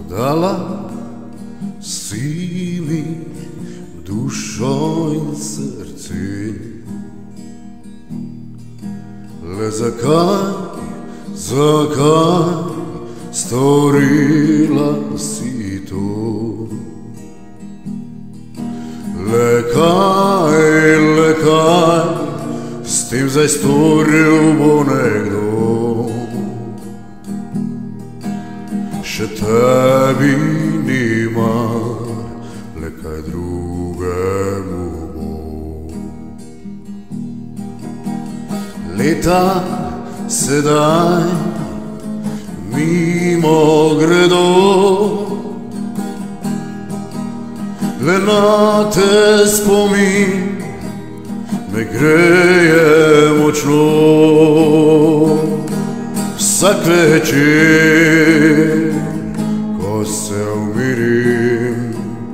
Dala si mi dušo in srce, le zakaj storila si to? Le kaj s tem zdaj storil bo nekdo? Še tebi ni mar, le kaj drugemu bo. Leta sedaj mimo gredo, le na te spomin me greje močno. Vsak večer, ko se umirim,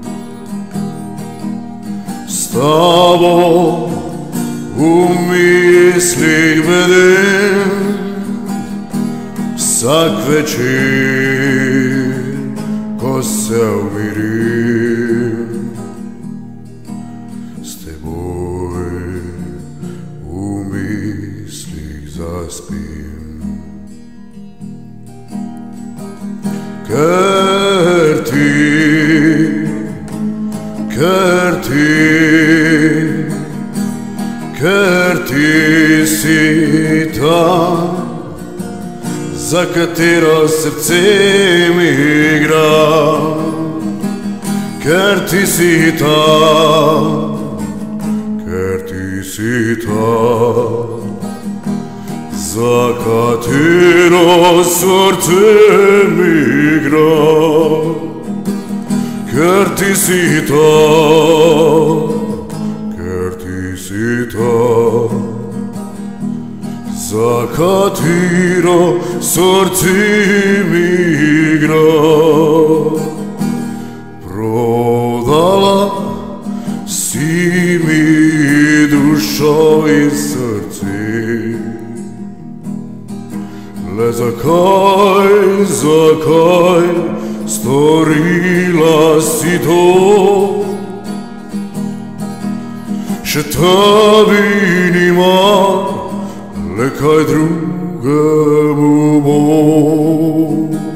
s tabo v mislih bedim. Vsak večer, ko se umirim, s teboj v mislih zaspim. Ker ti si ta, za katero srce mi igra. Ker ti si ta, za katero srce mi igra. Ker ti si ta, za katero srce mi igra. Prodala si mi dušo in srce, le zakaj storila si to? Še tebi ni mar, le kaj drugemu bo.